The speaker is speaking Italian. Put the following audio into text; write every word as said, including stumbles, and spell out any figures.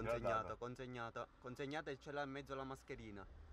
Consegnato, data? consegnata, consegnata e ce l'ha in mezzo alla mascherina.